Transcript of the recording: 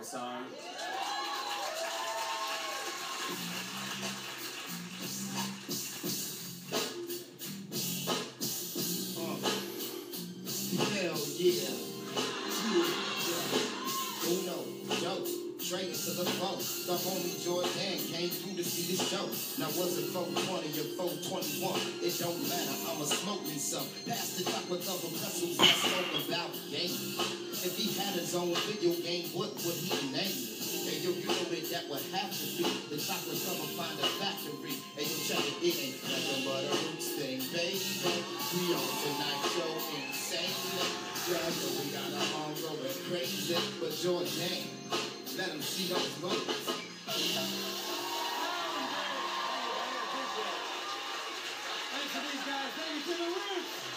the song. Hell yeah. Uno, yo, straight into the flow. The homie Jordan came through to see the show. Now was it 420 or 421? It don't matter, I'ma smoke me some. Pass the chocolate covered pretzels I spoke about game. If he had his own video game, what would he name it? Hey yo, you know that would have to be the chocolate cover find a factory. Hey yo, check it, it ain't nothing but a roots thing, baby. We on tonight's show, insane. Yeah, so we got a home going crazy, but Jordan, let him see those moves. Thanks to these guys. Thank you to the Roots.